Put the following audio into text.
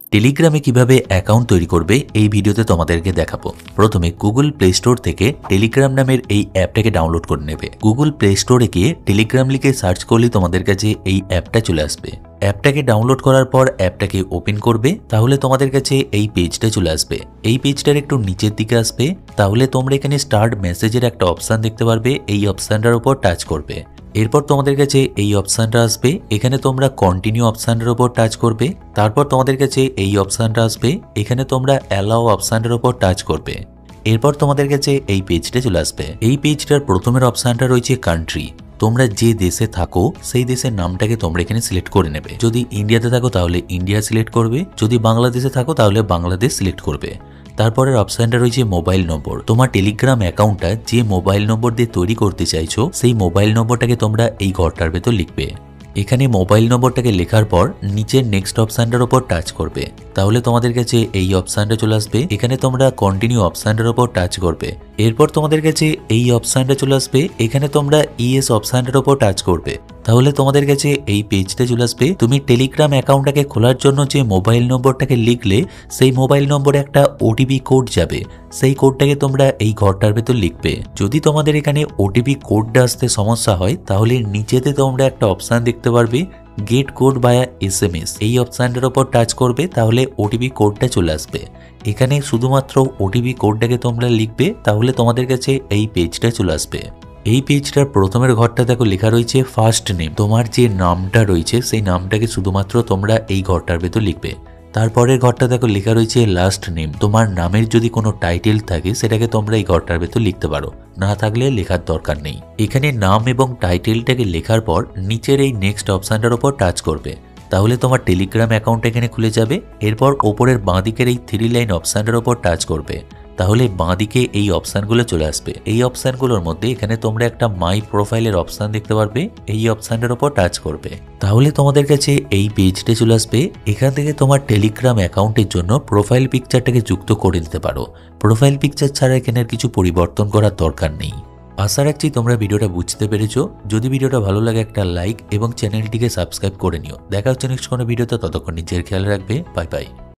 টেলিগ্রামে কিভাবে অ্যাকাউন্ট তৈরি করবে এই ভিডিওতে তোমাদেরকে দেখাবো। প্রথমে গুগল প্লে স্টোর থেকে টেলিগ্রাম নামের এই অ্যাপটাকে ডাউনলোড করে নেবে। গুগল প্লে স্টোরে গিয়ে টেলিগ্রাম লিখে সার্চ করলে তোমাদের কাছে এই অ্যাপটা চলে আসবে। অ্যাপটাকে ডাউনলোড করার পর অ্যাপটাকে ওপেন করবে, তাহলে তোমাদের কাছে এই পেজটা চলে আসবে। এই পেজটার একটু নিচের দিকে আসবে, তাহলে তোমরা এখানে স্টার্ট মেসেজের একটা অপশান দেখতে পারবে। এই অপশানটার উপর টাচ করবে। এরপর তোমাদের কাছে এই অপশানটা আসবে, এখানে তোমরা কন্টিনিউ অপশানটার উপর টাচ করবে। তারপর তোমাদের কাছে এই অপশানটা আসবে, এখানে তোমরা অ্যালাও অপশানটার উপর টাচ করবে। এরপর তোমাদের কাছে এই পেজটা চলে আসবে। এই পেজটার প্রথমের অপশানটা রয়েছে কান্ট্রি। তোমরা যে দেশে থাকো সেই দেশের নামটাকে তোমরা এখানে সিলেক্ট করে নেবে। যদি ইন্ডিয়াতে থাকো তাহলে ইন্ডিয়া সিলেক্ট করবে, যদি বাংলাদেশে থাকো তাহলে বাংলাদেশ সিলেক্ট করবে। তারপরের অপশানটা রয়েছে মোবাইল নম্বর। তোমার টেলিগ্রাম অ্যাকাউন্টটা যে মোবাইল নম্বর দিয়ে তৈরি করতে চাইছো সেই মোবাইল নম্বরটাকে তোমরা এই ঘরটার ভেতর লিখবে। এখানে মোবাইল নম্বরটাকে লেখার পর নিচের নেক্সট অপশানটার উপর টাচ করবে, তাহলে তোমাদের কাছে এই অপশানটা চলে আসবে। এখানে তোমরা কন্টিনিউ অপশানটার উপর টাচ করবে। এরপর তোমাদের কাছে এই অপশানটা চলে আসবে, এখানে তোমরা ইএস অপশানটার উপর টাচ করবে, তাহলে তোমাদের কাছে এই পেজটা চলে আসবে। তুমি টেলিগ্রাম অ্যাকাউন্টটাকে খোলার জন্য যে মোবাইল নম্বরটাকে লিখলে সেই মোবাইল নম্বরে একটা ওটিপি কোড যাবে, সেই কোডটাকে তোমরা এই ঘরটার ভেতর লিখবে। যদি তোমাদের এখানে ওটিপি কোডটা আসতে সমস্যা হয় তাহলে নিচেতে তোমরা একটা অপশান দেখতে পারবে, গেট কোড বায়া SMS। এই অপশানটার উপর টাচ করবে, তাহলে ওটিপি কোডটা চলে আসবে। এখানে শুধুমাত্র ওটিপি কোডটাকে তোমরা লিখবে, তাহলে তোমাদের কাছে এই পেজটা চলে আসবে। এই পেজটার প্রথমের ঘরটা দেখো লেখা রয়েছে ফার্স্ট নেম। তোমার যে নামটা রয়েছে সেই নামটাকে শুধুমাত্র তোমরা এই ঘরটার ভেতর লিখবে। তারপরের ঘরটা দেখো লেখা রয়েছে লাস্ট নেম। তোমার নামের যদি কোনো টাইটেল থাকে সেটাকে তোমরা এই ঘরটার ভেতর লিখতে পারো, না থাকলে লেখার দরকার নেই। এখানে নাম এবং টাইটেলটাকে লেখার পর নিচের এই নেক্সট অপশানটার উপর টাচ করবে, তাহলে তোমার টেলিগ্রাম অ্যাকাউন্ট এখানে খুলে যাবে। এরপর ওপরের বাঁদিকের এই 3 লাইন অপশানটার উপর টাচ করবে, তাহলে বাঁদিকে এই অপশানগুলো চলে আসবে। এই অপশানগুলোর মধ্যে এখানে তোমরা একটা মাই প্রোফাইলের অপশান দেখতে পারবে, এই অপশানটার উপর টাচ করবে, তাহলে তোমাদের কাছে এই পেজটা চলে আসবে। এখান থেকে তোমার টেলিগ্রাম অ্যাকাউন্টের জন্য প্রোফাইল পিকচারটাকে যুক্ত করে দিতে পারো। প্রোফাইল পিকচার ছাড়া এখানে কিছু পরিবর্তন করার দরকার নেই। আশা রাখছি তোমরা ভিডিওটা বুঝতে পেরেছো। যদি ভিডিওটা ভালো লাগে একটা লাইক এবং চ্যানেলটিকে সাবস্ক্রাইব করে নিও। দেখা হচ্ছে নেক্সট কোনো ভিডিওতে, ততক্ষণ নিজের খেয়াল রাখবে। Bye by.